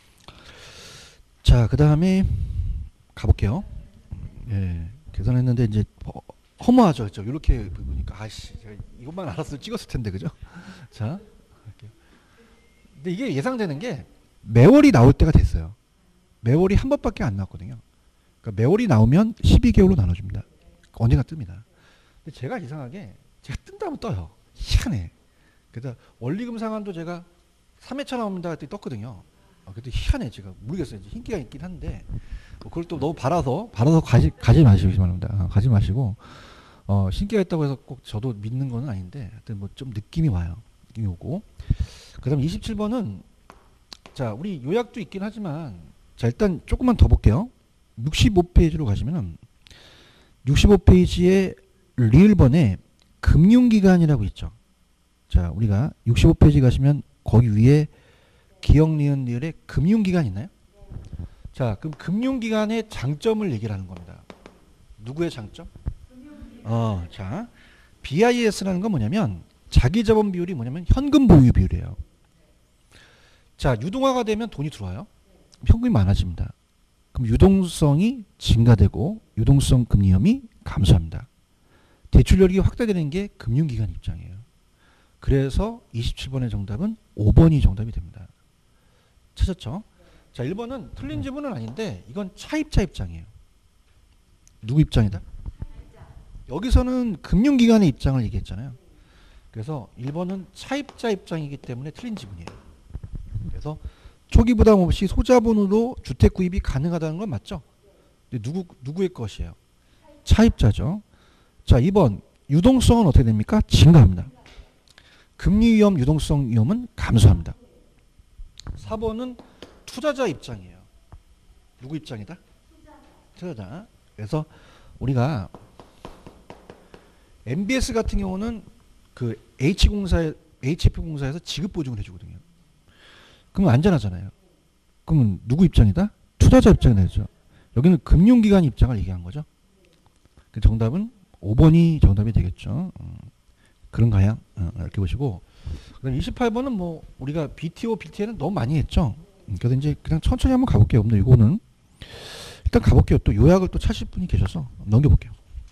자, 그 다음에 가볼게요. 예, 계산했는데 이제 어, 허무하죠. 그죠? 이렇게 보니까 아씨, 제가 이것만 알았으면 찍었을 텐데, 그죠? 자, 할게요. 근데 이게 예상되는 게 매월이 나올 때가 됐어요. 매월이 한 번밖에 안 나왔거든요. 그러니까 매월이 나오면 십이 개월로 나눠줍니다. 언젠가 뜹니다. 근데 제가 이상하게 제가 뜬다면 떠요. 희한해. 그래서 원리금 상환도 제가 삼 회차 나옵니다 그때 떴거든요. 아, 그때 희한해. 제가 모르겠어요. 이제 흰기가 있긴 한데 뭐 그걸 또 너무 바라서 바라서 가지 가지 마시기 바랍니다. 아, 가지 마시고 어, 신기가 있다고 해서 꼭 저도 믿는 건 아닌데 하여튼 뭐 좀 느낌이 와요. 느낌이 오고. 그다음 이십칠 번은 자, 우리 요약도 있긴 하지만 자, 일단 조금만 더 볼게요. 육십오 페이지로 가시면은 육십오 페이지에 리을번에 금융기관이라고 있죠. 자, 우리가 육십오 페이지 가시면 거기 위에 기억, 니은, 리을에 금융기관 있나요? 자, 그럼 금융기관의 장점을 얘기를 하는 겁니다. 누구의 장점? 어, 자, 비아이에스라는 건 뭐냐면 자기자본 비율이 뭐냐면 현금 보유 비율이에요. 자, 유동화가 되면 돈이 들어와요. 현금이 많아집니다. 그럼 유동성이 증가되고 유동성 금리 위험이 감소합니다. 대출 여력이 확대되는 게 금융기관 입장이에요. 그래서 이십칠 번의 정답은 오 번이 정답이 됩니다. 찾았죠? 자, 일 번은 틀린 지문은 아닌데 이건 차입자 입장이에요. 누구 입장이다? 여기서는 금융기관의 입장을 얘기했잖아요. 그래서 일 번은 차입자 입장이기 때문에 틀린 지문이에요. 그래서 초기 부담 없이 소자본으로 주택 구입이 가능하다는 건 맞죠? 근데 누구, 누구의 것이에요? 차입자죠. 자, 이 번 유동성은 어떻게 됩니까? 증가합니다. 금리 위험, 유동성 위험은 감소합니다. 사 번은 투자자 입장이에요. 누구 입장이다? 투자자. 그래서 우리가 엠비에스 같은 경우는 그 H공사, 에이치에프공사에서 지급 보증을 해주거든요. 그럼 안전하잖아요. 그러면 누구 입장이다? 투자자 입장이 되죠. 여기는 금융기관 입장을 얘기한 거죠. 그 정답은 오 번이 정답이 되겠죠. 음, 그런가요? 어, 이렇게 보시고. 그다음 이십팔 번은 뭐 우리가 비티오, 비티에는 너무 많이 했죠. 음, 그래서 이제 그냥 천천히 한번 가볼게요. 근데 이거는 일단 가볼게요. 또 요약을 또 찾으실 분이 계셔서 넘겨볼게요.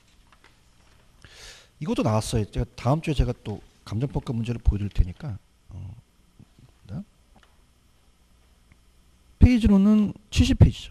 이것도 나왔어요. 제가 다음 주에 제가 또 감정평가 문제를 보여드릴 테니까. 어, 페이지로는 칠십 페이지죠.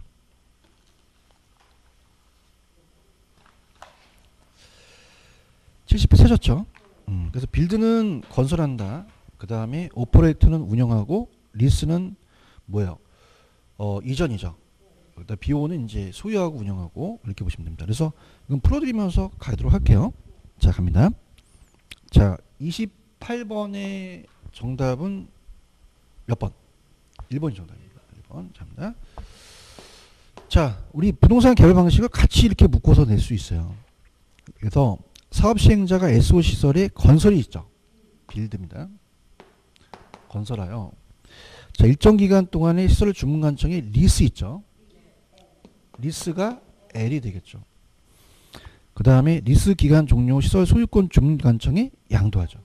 칠십 페이지 세졌죠. 음, 그래서 빌드는 건설한다. 그 다음에 오퍼레이터는 운영하고 리스는 뭐예요? 어, 이전이죠. 그다음 비오는 이제 소유하고 운영하고 이렇게 보시면 됩니다. 그래서 이건 풀어드리면서 가도록 할게요. 자, 갑니다. 자, 이십팔 번의 정답은 몇 번? 일 번이 정답입니다. 일 번. 잡니다. 자, 우리 부동산 개발 방식을 같이 이렇게 묶어서 낼 수 있어요. 그래서 사업 시행자가 에스오 시설의 건설이 있죠. 빌드입니다. 건설하여. 자, 일정 기간 동안의 시설 주문관청에 리스 있죠. 리스가 L이 되겠죠. 그 다음에 리스 기간 종료 시설 소유권 주문관청에 양도하죠.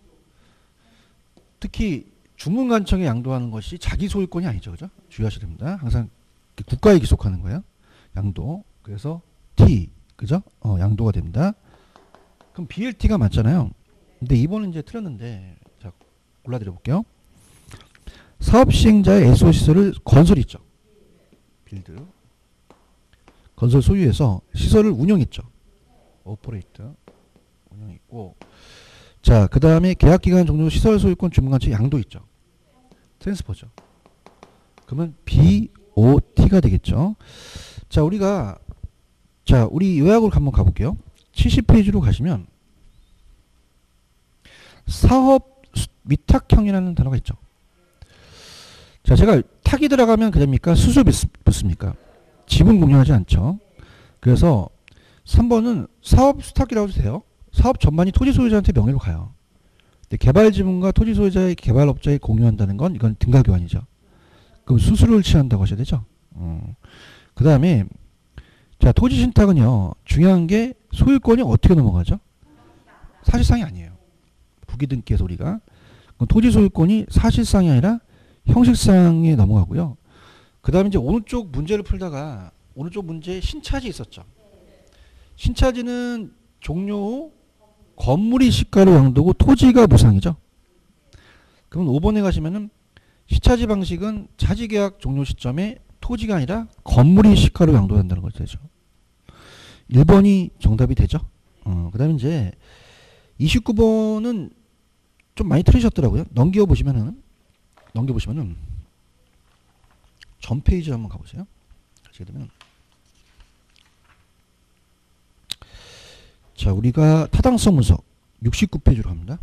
특히 주문관청에 양도하는 것이 자기 소유권이 아니죠. 그죠? 주의하셔야 됩니다. 항상 국가에 기속하는 거예요. 양도. 그래서 T. 그죠? 어, 양도가 됩니다. 그럼 비엘티가 맞잖아요. 근데 이 번은 이제 틀렸는데, 자, 골라드려 볼게요. 사업 시행자의 에스오 시설을 건설 있죠. 빌드. 건설 소유해서 시설을 운영했죠. 오퍼레이터. 운영 있고. 자, 그 다음에 계약기간 종료 시설 소유권 주문관청 양도 있죠. 트랜스퍼죠. 그러면 비오티가 되겠죠. 자, 우리가, 자, 우리 요약으로 한번 가볼게요. 칠십 페이지로 가시면 사업 위탁형이라는 단어가 있죠. 자, 제가 탁이 들어가면 그럽니까? 수수 붙습니까? 지분 공유하지 않죠. 그래서 삼 번은 사업 수탁이라고 해도 돼요. 사업 전반이 토지 소유자한테 명의로 가요. 근데 개발 지분과 토지 소유자의 개발업자에 공유한다는 건 이건 등가 교환이죠. 그럼 수수료를 취한다고 하셔야 되죠. 어. 그 다음에 자, 토지 신탁은요, 중요한 게 소유권이 어떻게 넘어가죠? 사실상이 아니에요. 부기등기에서 우리가. 토지 소유권이 사실상이 아니라 형식상에 넘어가고요. 그 다음에 이제 오른쪽 문제를 풀다가 오른쪽 문제에 신차지 있었죠. 신차지는 종료 후 건물이 시가로 양도고 토지가 무상이죠. 그러면 오 번에 가시면은 시차지 방식은 차지계약 종료 시점에 토지가 아니라 건물이 시가로 양도된다는 것이 되죠. 일 번이 정답이 되죠. 어, 그 다음에 이제 이십구 번은 좀 많이 틀리셨더라고요. 넘겨보시면은, 넘겨보시면은, 전 페이지 한번 가보세요. 가시게 되면. 자, 우리가 타당성 분석 육십구 페이지로 갑니다.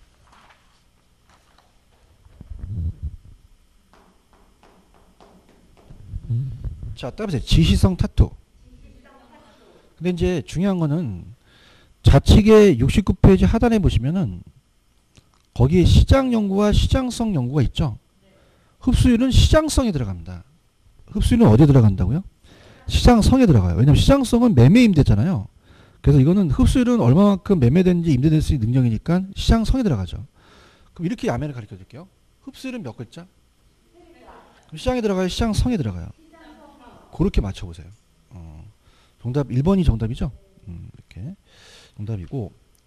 자, 따라보세요. 지시성 타투. 근데 이제 중요한 거는 좌측에 육십구 페이지 하단에 보시면은 거기에 시장 연구와 시장성 연구가 있죠. 흡수율은 시장성에 들어갑니다. 흡수율은 어디에 들어간다고요? 시장성에 들어가요. 왜냐하면 시장성은 매매 임대잖아요. 그래서 이거는 흡수율은 얼마만큼 매매되는지 임대될 수 있는 능력이니까 시장성에 들어가죠. 그럼 이렇게 야매를 가르쳐 드릴게요. 흡수율은 몇 글자? 그럼 시장에 들어가요? 시장성에 들어가요? 그렇게 맞춰보세요. 어, 정답 일 번이 정답이죠. 음, 이렇게 정답이고,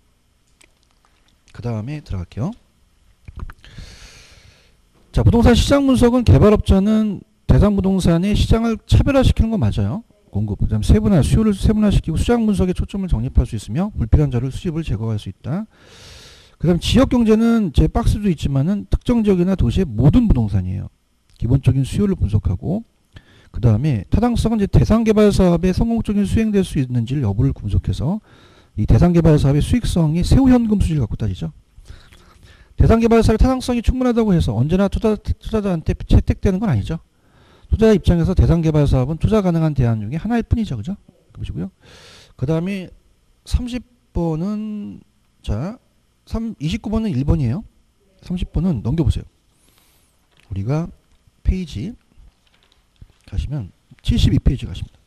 그 다음에 들어갈게요. 자, 부동산 시장 분석은 개발업자는 대상부동산의 시장을 차별화시키는 건 맞아요. 공급, 그 다음 세분화, 수요를 세분화시키고 수장 분석에 초점을 정립할 수 있으며 불필요한 자료 수집을 제거할 수 있다. 그 다음 지역경제는 제 박스도 있지만은 특정 지역이나 도시의 모든 부동산이에요. 기본적인 수요를 분석하고, 그 다음에 타당성은 이제 대상개발 사업에 성공적인 수행될 수 있는지 여부를 분석해서 이 대상개발 사업의 수익성이 세후현금 수지를 갖고 따지죠. 대상개발 사업의 타당성이 충분하다고 해서 언제나 투자, 투자자한테 채택되는 건 아니죠. 투자자 입장에서 대상개발 사업은 투자 가능한 대안 중에 하나일 뿐이죠. 그죠? 보시고요. 그 다음에 삼십 번은, 자, 이십구 번은 일 번이에요. 삼십 번은 넘겨보세요. 우리가 페이지 가시면 칠십이 페이지 가십니다.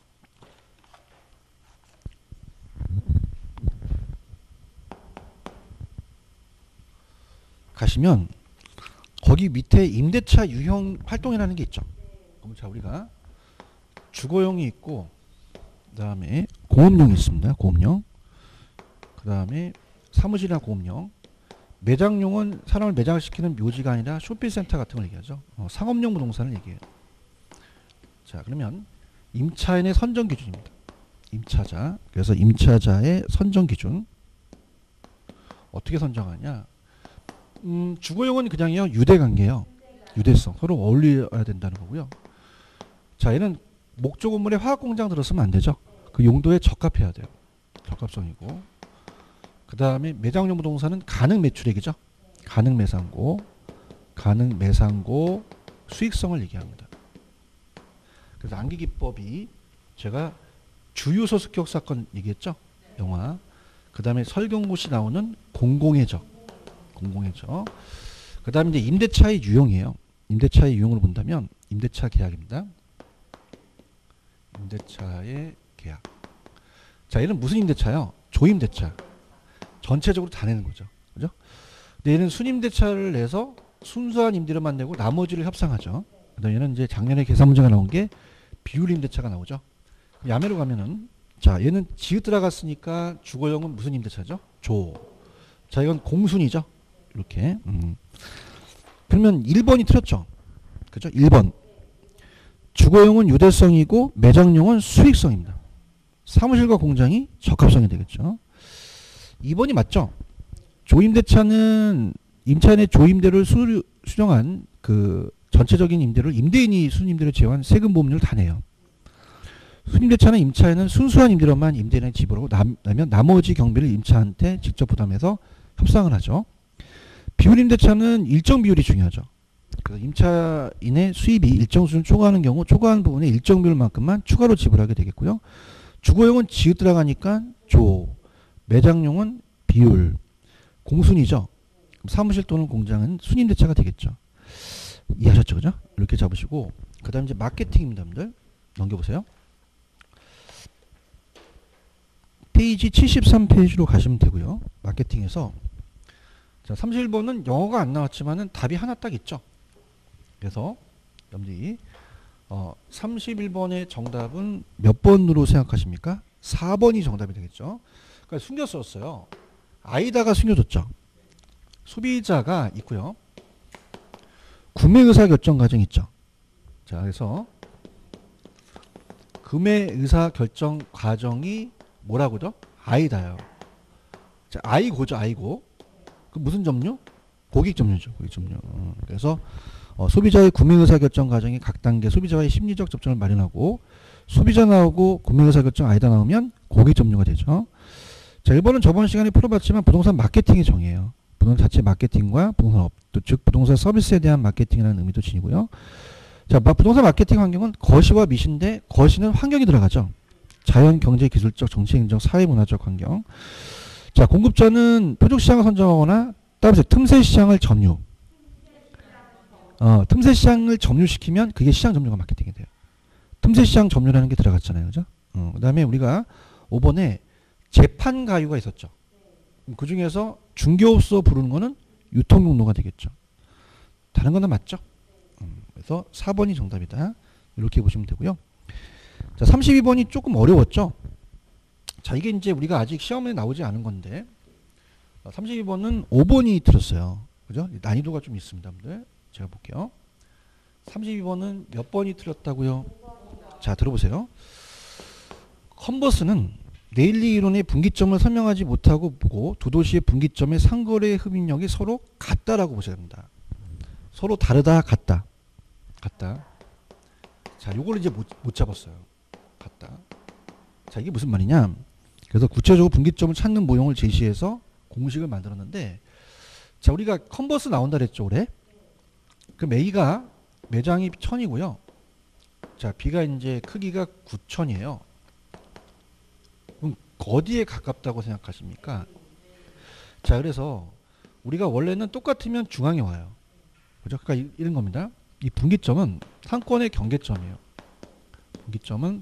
가시면 거기 밑에 임대차 유형 활동이라는 게 있죠. 그럼 자, 우리가 주거용이 있고, 그 다음에 공업용이 있습니다. 공업용. 그 다음에 사무실이나 공업용. 매장용은 사람을 매장시키는 묘지가 아니라 쇼핑센터 같은 걸 얘기하죠. 어, 상업용 부동산을 얘기해요. 자, 그러면 임차인의 선정 기준입니다. 임차자. 그래서 임차자의 선정 기준. 어떻게 선정하냐? 음, 주거용은 그냥요, 유대관계예요. 유대성. 서로 어울려야 된다는 거고요. 자, 얘는 목조 건물에 화학공장 들었으면 안 되죠. 그 용도에 적합해야 돼요. 적합성이고. 그 다음에 매장용 부동산은 가능 매출액이죠. 가능 매상고, 가능 매상고 수익성을 얘기합니다. 그래서 안기기법이 제가 주유소 습격 사건 얘기했죠. 영화. 그 다음에 설경구시 나오는 공공의적. 공공의적. 그 다음에 이제 임대차의 유형이에요. 임대차의 유형으로 본다면 임대차 계약입니다. 임대차의 계약. 자, 얘는 무슨 임대차요? 조임대차. 전체적으로 다 내는 거죠. 그죠? 근데 얘는 순임대차를 내서 순수한 임대료만 내고 나머지를 협상하죠. 그다음에 얘는 이제 작년에 계산 문제가 나온 게 비율 임대차가 나오죠. 야매로 가면은, 자, 얘는 지읒 들어갔으니까 주거용은 무슨 임대차죠? 조. 자, 이건 공순이죠. 이렇게. 음. 그러면 일 번이 틀렸죠. 그죠? 일 번. 주거용은 유대성이고 매장용은 수익성입니다. 사무실과 공장이 적합성이 되겠죠. 이 번이 맞죠? 조임대차는 임차인의 조임대를 수, 수령한 그 전체적인 임대를 임대인이 순임대를 제외한 세금 보험료를 다 내요. 순임대차는 임차인은 순수한 임대료만 임대인에 지불하고 나면 나머지 경비를 임차한테 직접 부담해서 협상을 하죠. 비율임대차는 일정 비율이 중요하죠. 그래서 임차인의 수입이 일정 수준 초과하는 경우 초과한 부분에 일정 비율만큼만 추가로 지불하게 되겠고요. 주거용은 지읒 들어가니까 조, 매장용은 비율, 공순이죠. 사무실 또는 공장은 순임대차가 되겠죠. 이해하셨죠? 그죠? 이렇게 잡으시고, 그 다음 이제 마케팅입니다. 여러분들. 넘겨보세요. 페이지 칠십삼 페이지로 가시면 되고요. 마케팅에서. 자, 삼십일 번은 영어가 안 나왔지만은 답이 하나 딱 있죠. 그래서, 여러분들이, 어, 삼십일 번의 정답은 몇 번으로 생각하십니까? 사 번이 정답이 되겠죠. 그러니까 숨겼었어요. 아이다가 숨겨졌죠. 소비자가 있고요. 구매 의사 결정 과정 있죠. 자, 그래서 구매 의사 결정 과정이 뭐라고죠? 아이다요. 자, 아이고죠, 아이고. 그 무슨 점유? 고객 점유죠, 고객 점유. 어, 그래서 어, 소비자의 구매 의사 결정 과정이 각 단계 소비자와의 심리적 접점을 마련하고 소비자 나오고 구매 의사 결정 아이다 나오면 고객 점유가 되죠. 자, 일 번은 저번 시간에 풀어봤지만 부동산 마케팅의 정의예요. 부동산 자체 마케팅과 부동산 업, 즉 부동산 서비스에 대한 마케팅이라는 의미도 지니고요. 자, 부동산 마케팅 환경은 거시와 미시인데 거시는 환경이 들어가죠. 자연, 경제, 기술적, 정치, 행정, 사회, 문화적 환경. 자, 공급자는 표적 시장을 선정하거나 따라서 틈새 시장을 점유. 어, 틈새 시장을 점유시키면 그게 시장 점유가 마케팅이 돼요. 틈새 시장 점유라는 게 들어갔잖아요. 그죠? 어, 그 다음에 우리가 오 번에 재판 가유가 있었죠. 그 중에서 중개업소 부르는 거는 유통용로가 되겠죠. 다른 거는 맞죠? 음, 그래서 사 번이 정답이다. 이렇게 보시면 되고요. 자, 삼십이 번이 조금 어려웠죠. 자, 이게 이제 우리가 아직 시험에 나오지 않은 건데, 삼십이 번은 오 번이 틀렸어요. 그죠? 난이도가 좀 있습니다. 여러분들. 제가 볼게요. 삼십이 번은 몇 번이 틀렸다고요? 자, 들어보세요. 컨버스는 레일리 이론의 분기점을 설명하지 못하고 보고 두 도시의 분기점의 상거래 흡입력이 서로 같다라고 보셔야 됩니다. 서로 다르다, 같다. 같다. 자, 요걸 이제 못, 못 잡았어요. 같다. 자, 이게 무슨 말이냐? 그래서 구체적으로 분기점을 찾는 모형을 제시해서 공식을 만들었는데, 자, 우리가 컨버스 나온다 그랬죠, 올해? 그럼 A가 매장이 천이고요. 자, B가 이제 크기가 구천이에요. 그럼 어디에 가깝다고 생각하십니까? 자, 그래서 우리가 원래는 똑같으면 중앙에 와요. 그죠? 그러니까 이런 겁니다. 이 분기점은 상권의 경계점이에요. 분기점은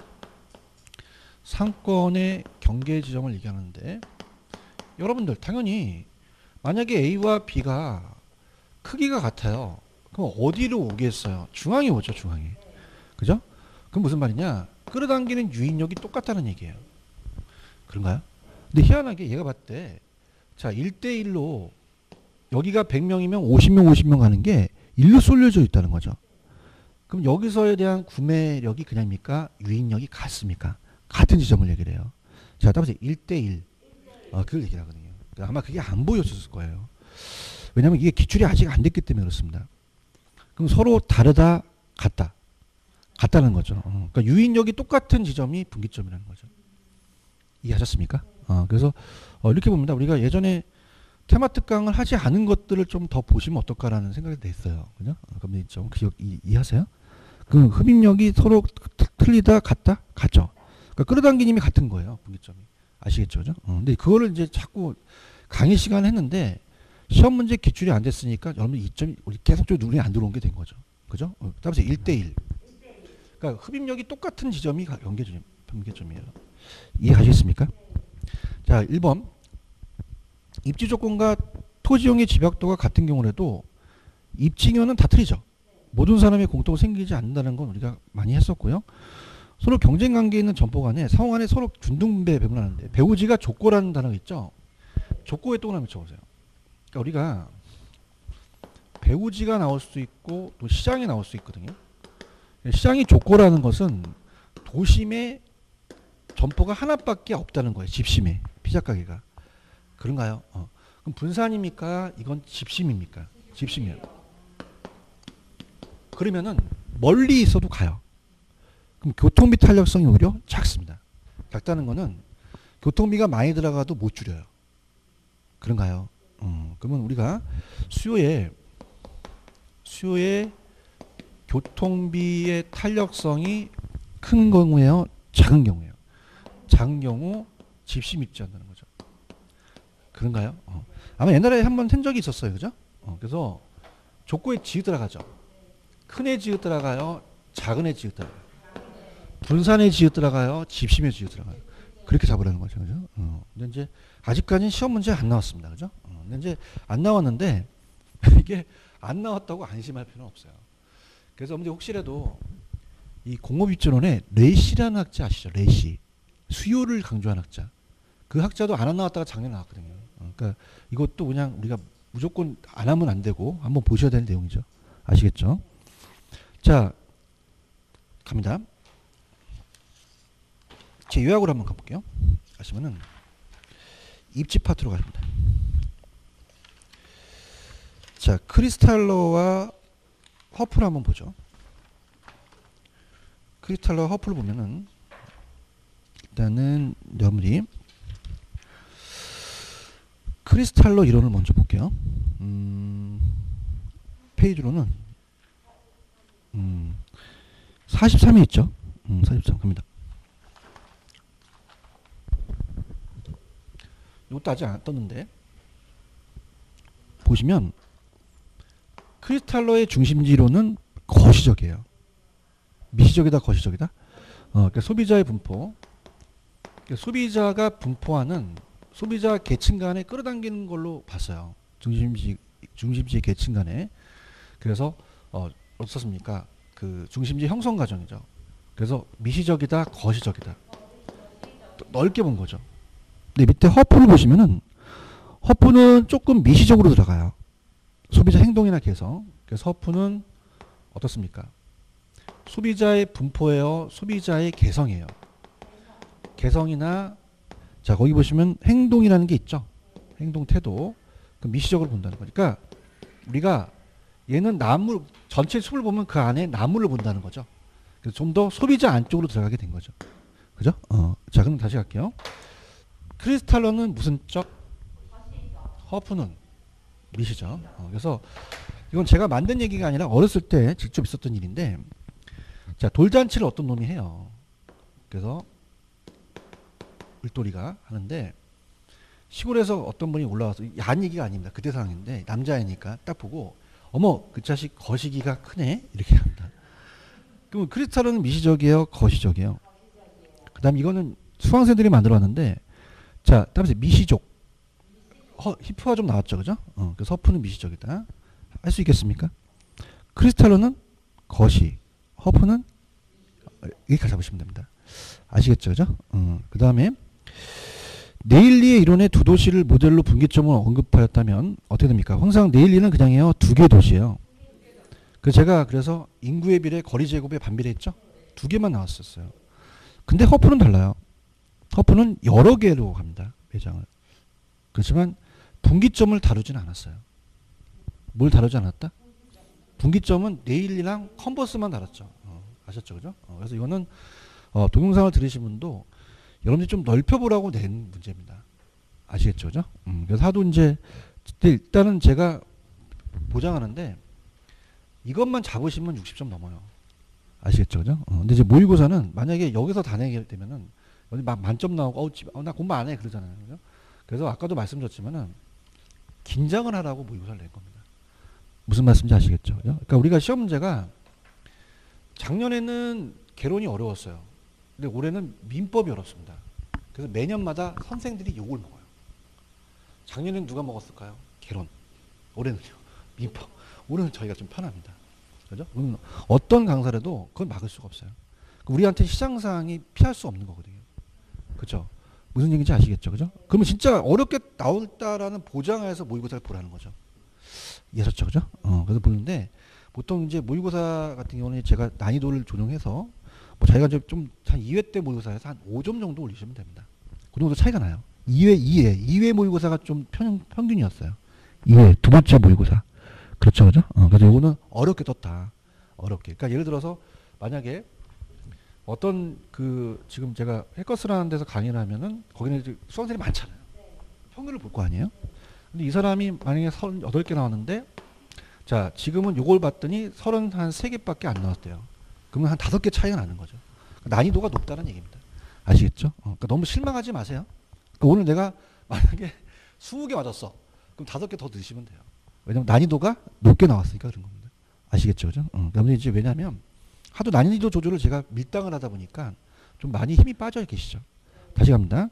상권의 경계 지점을 얘기하는데, 여러분들 당연히 만약에 A와 B가 크기가 같아요. 그럼 어디로 오겠어요? 중앙에 오죠, 중앙에. 그죠? 그럼 무슨 말이냐? 끌어당기는 유인력이 똑같다는 얘기예요. 그런가요? 근데 희한하게 얘가 봤을 때, 자, 일 대 일로 여기가 백 명이면 오십 명, 오십 명 가는 게 일로 쏠려져 있다는 거죠. 그럼 여기서에 대한 구매력이 그냥입니까? 유인력이 같습니까? 같은 지점을 얘기를 해요. 자, 따라서 일 대 일. 어, 그걸 얘기를 하거든요. 아마 그게 안 보여줬을 거예요. 왜냐하면 이게 기출이 아직 안 됐기 때문에 그렇습니다. 그럼 서로 다르다, 같다. 같다는 거죠. 어, 그러니까 유인력이 똑같은 지점이 분기점이라는 거죠. 이해하셨습니까? 어, 그래서 어, 이렇게 봅니다. 우리가 예전에 테마 특강을 하지 않은 것들을 좀 더 보시면 어떨까라는 생각이 됐어요. 그죠? 어, 그럼 좀 기억 이, 이해하세요? 그 흡입력이 서로 틀리다, 같다, 같죠. 그러니까 끌어당기는 힘이 같은 거예요. 분기점이. 아시겠죠? 그죠? 어, 근데 그거를 이제 자꾸 강의 시간에 했는데 시험 문제 기출이 안 됐으니까 여러분 이 점이 우리 계속 좀 눈에 안 들어온 게 된 거죠. 그죠? 어, 따라서 일 대 일. 그러니까 흡입력이 똑같은 지점이 연계점, 분기점이에요. 이해하시겠습니까? 자, 일 번. 입지 조건과 토지용의 집약도가 같은 경우라도 입지면은 다 틀리죠. 모든 사람의 공통으로 생기지 않는다는 건 우리가 많이 했었고요. 서로 경쟁 관계에 있는 점포 간에 상호 간에 서로 균등배 배분하는데, 배우지가 족고라는 단어가 있죠. 족고에 또 하나 붙여보세요. 그러니까 우리가 배우지가 나올 수도 있고 또 시장이 나올 수 있거든요. 시장이 족고라는 것은 도심에 점포가 하나밖에 없다는 거예요. 집심에 피자가게가. 그런가요? 어. 그럼 분산입니까? 이건 집심입니까? 집심이에요. 그러면은 멀리 있어도 가요. 그럼 교통비 탄력성이 오히려 작습니다. 작다는 거는 교통비가 많이 들어가도 못 줄여요. 그런가요? 음, 그러면 우리가 수요에 수요에 교통비의 탄력성이 큰 경우에요, 작은 경우에요. 작은 경우 집심 있지 않다는 거죠. 그런가요? 어. 아마 옛날에 한번 한 적이 있었어요, 그죠? 어, 그래서 족고에 지읒 들어가죠. 큰 애 지읒 들어가요, 작은 애 지읒 들어가요. 분산에 지읒 들어가요, 집심에 지읒 들어가요. 그렇게 잡으라는 거죠, 그죠? 어. 근데 이제 아직까지는 시험 문제 안 나왔습니다, 그죠? 어. 근데 이제 안 나왔는데 이게 안 나왔다고 안심할 필요는 없어요. 그래서 근데 혹시라도 이 공업입지론에 레시라는 학자 아시죠? 레시. 수요를 강조한 학자. 그 학자도 안 나왔다가 작년에 나왔거든요. 어. 그러니까 이것도 그냥 우리가 무조건 안 하면 안 되고 한번 보셔야 되는 내용이죠. 아시겠죠? 자, 갑니다. 제 요약으로 한번 가볼게요. 아시면은 입지 파트로 갑니다. 자, 크리스탈러와 허프를 한번 보죠. 크리스탈러와 허프를 보면은 일단은 여러분이 크리스탈러 이론을 먼저 볼게요. 음, 페이지로는 음, 사십삼 회 있죠. 음, 사십삼 갑니다. 이것도 아직 안 떴는데 보시면 크리스탈러의 중심지로는 거시적이에요. 미시적이다, 거시적이다. 어, 그러니까 소비자의 분포, 그러니까 소비자가 분포하는 소비자 계층 간에 끌어당기는 걸로 봤어요. 중심지 중심지 계층 간에. 그래서 어, 어떻습니까? 그 중심지 형성 과정이죠. 그래서 미시적이다, 거시적이다. 넓게 본 거죠. 근데 밑에 허프를 보시면은 허프는 조금 미시적으로 들어가요. 소비자 행동이나 개성. 그래서 허프는 어떻습니까? 소비자의 분포예요? 소비자의 개성이에요? 개성이나 자 거기 보시면 행동이라는 게 있죠. 행동 태도. 그 미시적으로 본다는 거니까 우리가 얘는 나무 전체 숲을 보면 그 안에 나무를 본다는 거죠. 그래서 좀 더 소비자 안쪽으로 들어가게 된 거죠. 그죠? 어. 자 그럼 다시 갈게요. 크리스탈러는 무슨 적? 허프는 미시죠. 어. 그래서 이건 제가 만든 얘기가 아니라 어렸을 때 직접 있었던 일인데 자 돌잔치를 어떤 놈이 해요. 그래서 을돌이가 하는데 시골에서 어떤 분이 올라와서 야한 얘기가 아닙니다. 그때 상황인데 남자애니까 딱 보고 어머 그 자식 거시기가 크네 이렇게 합니다. 그럼 크리스탈은 미시적이에요? 거시적이에요? 그 다음 이거는 수강생들이 만들어왔는데 자 다음에 미시족 허, 히프가 좀 나왔죠. 그죠? 어, 그래서 허프는 미시적이다. 할 수 있겠습니까? 크리스탈로는 거시 허프는 여기까지 잡으시면 됩니다. 아시겠죠? 그죠? 어, 그 다음에 네일리의 이론의 두 도시를 모델로 분기점을 언급하였다면 어떻게 됩니까? 항상 네일리는 그냥요 두 개의 도시예요. 그 제가 그래서 인구의 비례, 거리 제곱에 반비례했죠. 두 개만 나왔었어요. 근데 허프는 달라요. 허프는 여러 개로 갑니다. 매장을. 그렇지만 분기점을 다루진 않았어요. 뭘 다루지 않았다? 분기점은 네일리랑 컨버스만 다뤘죠. 어, 아셨죠, 그죠? 어, 그래서 이거는 어, 동영상을 들으신 분도 여러분들이 좀 넓혀보라고 낸 문제입니다. 아시겠죠, 그죠? 음, 그래서 하도 이제 일단은 제가 보장하는데 이것만 잡으시면 육십 점 넘어요. 아시겠죠, 그죠? 어, 근데 이제 모의고사는 만약에 여기서 다 내게 되면은 막 만점 나오고 어, 집, 어, 나 공부 안 해 그러잖아요, 그죠? 그래서 아까도 말씀드렸지만은 긴장을 하라고 모의고사를 낸 겁니다. 무슨 말씀인지 아시겠죠, 그죠? 그러니까 우리가 시험 문제가 작년에는 개론이 어려웠어요. 근데 올해는 민법이 어렵습니다. 그래서 매년마다 선생들이 욕을 먹어요. 작년에는 누가 먹었을까요? 개론. 올해는요. 민법. 올해는 저희가 좀 편합니다. 그죠? 어떤 강사라도 그건 막을 수가 없어요. 우리한테 시장상이 피할 수 없는 거거든요. 그죠? 무슨 얘기인지 아시겠죠? 그죠? 그러면 진짜 어렵게 나올다라는 보장하에서 모의고사를 보라는 거죠. 이해하셨죠? 그죠? 어, 그래서 보는데 보통 이제 모의고사 같은 경우는 제가 난이도를 조정해서 뭐 자기가 좀 한 이 회 때 모의고사에서 한 오 점 정도 올리시면 됩니다. 그 정도 차이가 나요. 이 회, 이 회, 이 회 모의고사가 좀 평, 평균이었어요. 이 회, 두 번째 모의고사. 그렇죠, 그죠? 어, 그래서 이거는 어렵게 떴다. 어렵게. 그러니까 예를 들어서 만약에 어떤 그 지금 제가 해커스라는 데서 강의를 하면은 거기는 이제 수강생이 많잖아요. 평균을 볼 거 아니에요? 근데 이 사람이 만약에 서른여덟 개 나왔는데 자 지금은 요걸 봤더니 서른세 개밖에 안 나왔대요. 그러면 한 다섯 개 차이가 나는 거죠. 난이도가 높다는 얘기입니다. 아시겠죠? 어, 그러니까 너무 실망하지 마세요. 그러니까 오늘 내가 만약에 스무 개 맞았어. 그럼 다섯 개 더 넣으시면 돼요. 왜냐면 난이도가 높게 나왔으니까 그런 겁니다. 아시겠죠? 그죠? 어, 그러면 이제 왜냐면 하도 난이도 조절을 제가 밀당을 하다 보니까 좀 많이 힘이 빠져 계시죠. 다시 갑니다.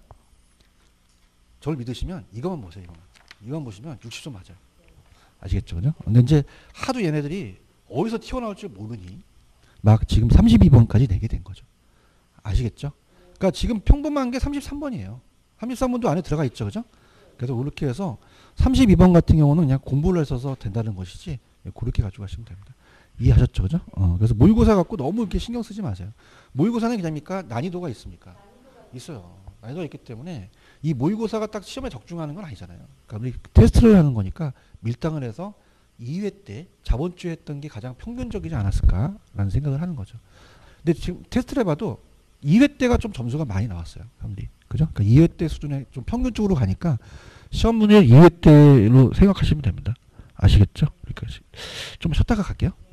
저를 믿으시면 이것만 보세요. 이것만. 이것만 보시면 육십 점 맞아요. 아시겠죠? 그죠? 근데 이제 하도 얘네들이 어디서 튀어나올 줄 모르니 막 지금 삼십이 번까지 내게 된 거죠. 아시겠죠? 그러니까 지금 평범한 게 삼십삼 번이에요. 삼십삼 번도 안에 들어가 있죠. 그죠? 그래서 그렇게 해서 삼십이 번 같은 경우는 그냥 공부를 해서 된다는 것이지 그렇게 가지고 가시면 됩니다. 이해하셨죠? 그죠? 어, 그래서 모의고사 갖고 너무 이렇게 신경 쓰지 마세요. 모의고사는 그냥입니까? 난이도가 있습니까? 있어요. 난이도가 있기 때문에 이 모의고사가 딱 시험에 적중하는 건 아니잖아요. 그러니까 우리 테스트를 하는 거니까 밀당을 해서 이 회 때 저번 주에 했던 게 가장 평균적이지 않았을까라는 생각을 하는 거죠. 근데 지금 테스트를 해봐도 이 회 때가 좀 점수가 많이 나왔어요. 사람들이. 그죠? 그러니까 이 회 때 수준에 좀 평균적으로 가니까 시험 문제 이 회 때로 생각하시면 됩니다. 아시겠죠? 그러니까 좀 쉬었다가 갈게요.